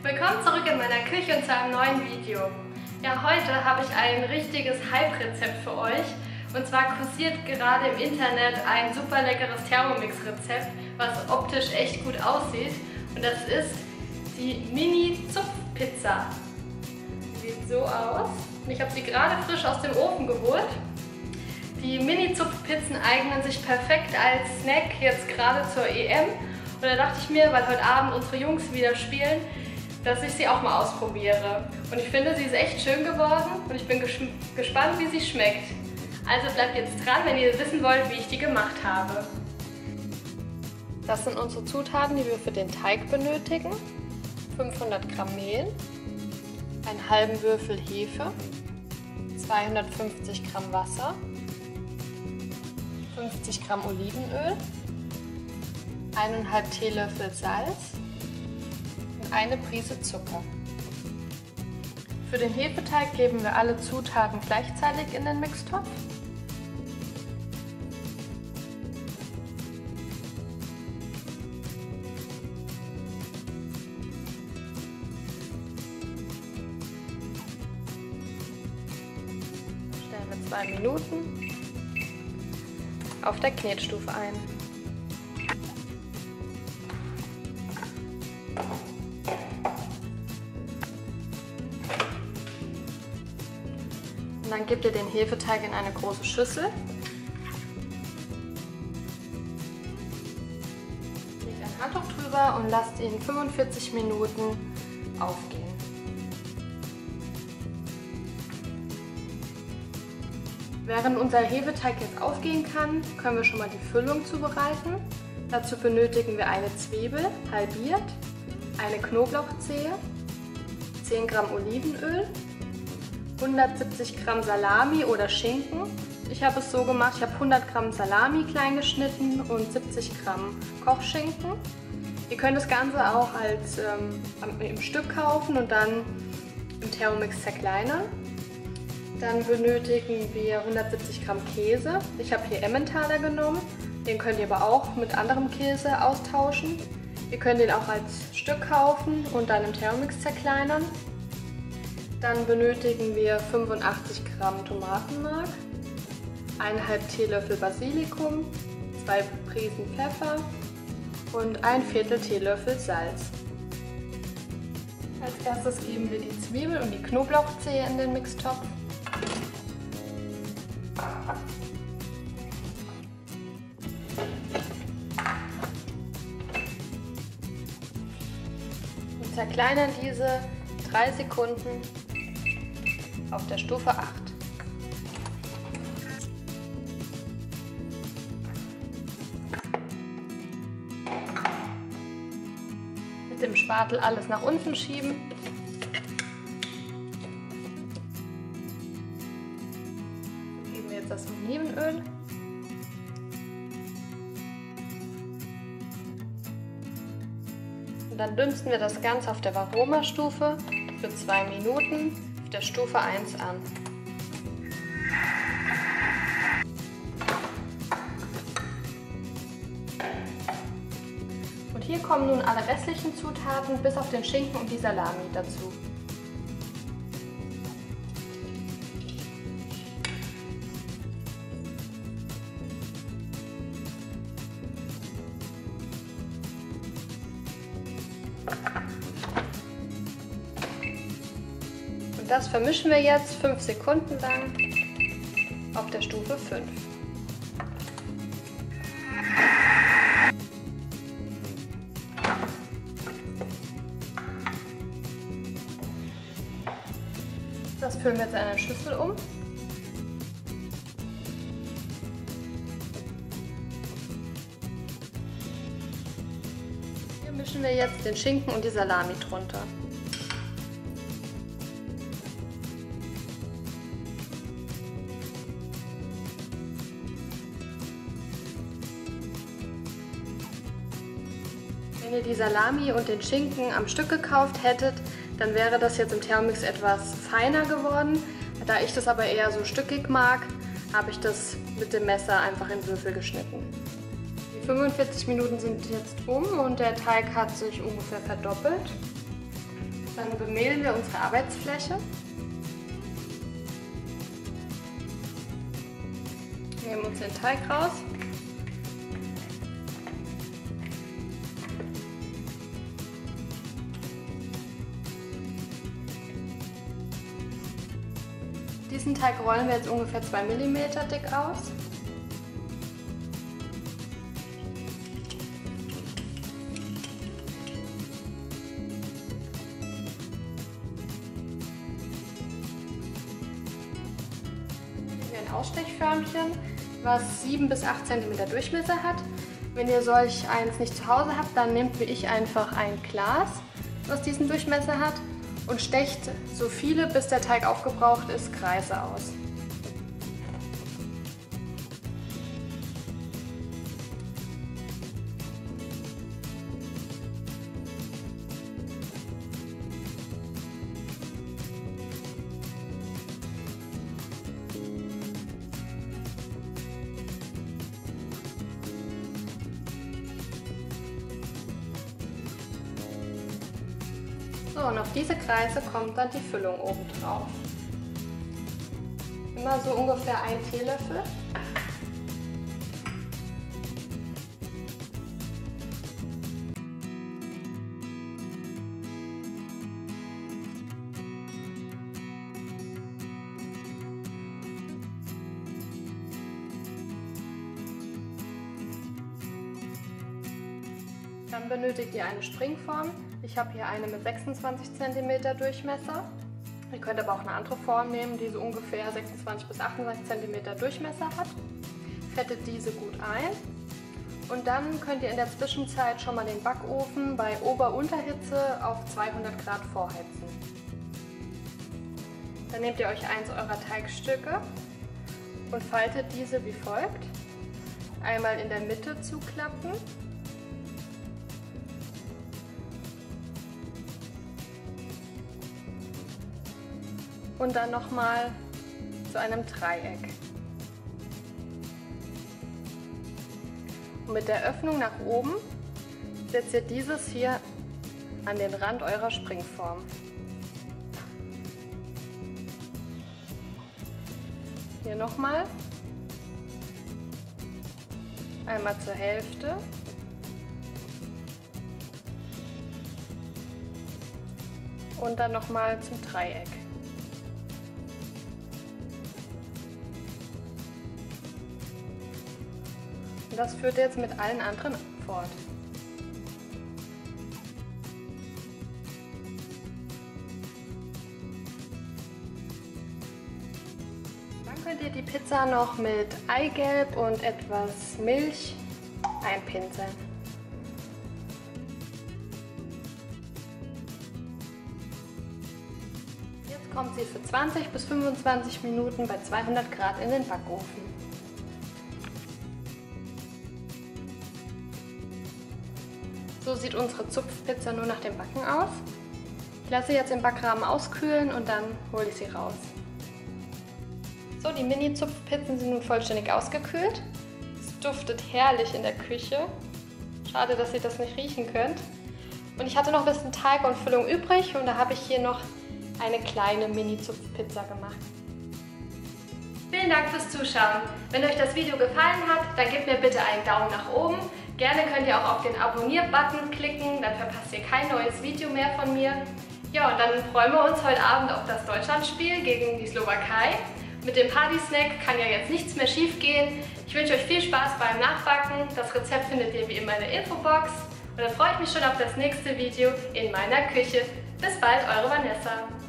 Willkommen zurück in meiner Küche und zu einem neuen Video. Ja, heute habe ich ein richtiges Hype-Rezept für euch. Und zwar kursiert gerade im Internet ein super leckeres Thermomix-Rezept, was optisch echt gut aussieht. Und das ist die Mini-Zupfpizza. Sieht so aus. Und ich habe sie gerade frisch aus dem Ofen geholt. Die Mini-Zupfpizzen eignen sich perfekt als Snack jetzt gerade zur EM. Und da dachte ich mir, weil heute Abend unsere Jungs wieder spielen, dass ich sie auch mal ausprobiere. Und ich finde, sie ist echt schön geworden und ich bin gespannt, wie sie schmeckt. Also bleibt jetzt dran, wenn ihr wissen wollt, wie ich die gemacht habe. Das sind unsere Zutaten, die wir für den Teig benötigen. 500 Gramm Mehl, einen halben Würfel Hefe, 250 Gramm Wasser, 50 Gramm Olivenöl, 1,5 Teelöffel Salz und eine Prise Zucker. Für den Hefeteig geben wir alle Zutaten gleichzeitig in den Mixtopf. Stellen wir 2 Minuten auf der Knetstufe ein. Und dann gebt ihr den Hefeteig in eine große Schüssel. Legt ein Handtuch drüber und lasst ihn 45 Minuten aufgehen. Während unser Hefeteig jetzt aufgehen kann, können wir schon mal die Füllung zubereiten. Dazu benötigen wir eine Zwiebel, halbiert, eine Knoblauchzehe, 10 Gramm Olivenöl, 170 Gramm Salami oder Schinken. Ich habe es so gemacht, ich habe 100 Gramm Salami klein geschnitten und 70 Gramm Kochschinken. Ihr könnt das Ganze auch als im Stück kaufen und dann im Thermomix zerkleinern. Dann benötigen wir 170 Gramm Käse. Ich habe hier Emmentaler genommen, den könnt ihr aber auch mit anderem Käse austauschen. Ihr könnt den auch als Stück kaufen und dann im Thermomix zerkleinern. Dann benötigen wir 85 Gramm Tomatenmark, 1,5 Teelöffel Basilikum, 2 Prisen Pfeffer und 1/4 Teelöffel Salz. Als erstes geben wir die Zwiebel und die Knoblauchzehe in den Mixtopf. Und zerkleinern diese 3 Sekunden auf der Stufe 8. Mit dem Spatel alles nach unten schieben. Geben wir jetzt das Olivenöl. Und dann dünsten wir das Ganze auf der Varoma-Stufe für 2 Minuten auf der Stufe 1 an. Und hier kommen nun alle restlichen Zutaten bis auf den Schinken und die Salami dazu. Das vermischen wir jetzt 5 Sekunden lang auf der Stufe 5. Das füllen wir jetzt in eine Schüssel um. Hier mischen wir jetzt den Schinken und die Salami drunter. Wenn ihr die Salami und den Schinken am Stück gekauft hättet, dann wäre das jetzt im Thermomix etwas feiner geworden. Da ich das aber eher so stückig mag, habe ich das mit dem Messer einfach in Würfel geschnitten. Die 45 Minuten sind jetzt um und der Teig hat sich ungefähr verdoppelt. Dann bemehlen wir unsere Arbeitsfläche. Nehmen uns den Teig raus. Diesen Teig rollen wir jetzt ungefähr 2 mm dick aus. Ein Ausstechförmchen, was 7 bis 8 cm Durchmesser hat. Wenn ihr solch eins nicht zu Hause habt, dann nehmt wie ich einfach ein Glas, was diesen Durchmesser hat, und stecht so viele, bis der Teig aufgebraucht ist, Kreise aus. So, und auf diese Kreise kommt dann die Füllung oben drauf. Immer so ungefähr 1 Teelöffel. Dann benötigt ihr eine Springform. Ich habe hier eine mit 26 cm Durchmesser. Ihr könnt aber auch eine andere Form nehmen, die so ungefähr 26 bis 28 cm Durchmesser hat. Fettet diese gut ein. Und dann könnt ihr in der Zwischenzeit schon mal den Backofen bei Ober-Unterhitze auf 200 Grad vorheizen. Dann nehmt ihr euch eins eurer Teigstücke und faltet diese wie folgt. Einmal in der Mitte zuklappen. Und dann nochmal zu einem Dreieck. Und mit der Öffnung nach oben setzt ihr dieses hier an den Rand eurer Springform. Hier nochmal. Einmal zur Hälfte. Und dann nochmal zum Dreieck. Das führt ihr jetzt mit allen anderen fort. Dann könnt ihr die Pizza noch mit Eigelb und etwas Milch einpinseln. Jetzt kommt sie für 20 bis 25 Minuten bei 200 Grad in den Backofen. So sieht unsere Zupfpizza nur nach dem Backen aus. Ich lasse jetzt im Backrahmen auskühlen und dann hole ich sie raus. So, die Mini-Zupfpizzen sind nun vollständig ausgekühlt. Es duftet herrlich in der Küche. Schade, dass ihr das nicht riechen könnt. Und ich hatte noch ein bisschen Teig und Füllung übrig und da habe ich hier noch eine kleine Mini-Zupfpizza gemacht. Vielen Dank fürs Zuschauen. Wenn euch das Video gefallen hat, dann gebt mir bitte einen Daumen nach oben. Gerne könnt ihr auch auf den Abonnier-Button klicken, dann verpasst ihr kein neues Video mehr von mir. Ja, und dann freuen wir uns heute Abend auf das Deutschlandspiel gegen die Slowakei. Mit dem Party-Snack kann ja jetzt nichts mehr schief gehen. Ich wünsche euch viel Spaß beim Nachbacken. Das Rezept findet ihr wie immer in der Infobox. Und dann freue ich mich schon auf das nächste Video in meiner Küche. Bis bald, eure Vanessa.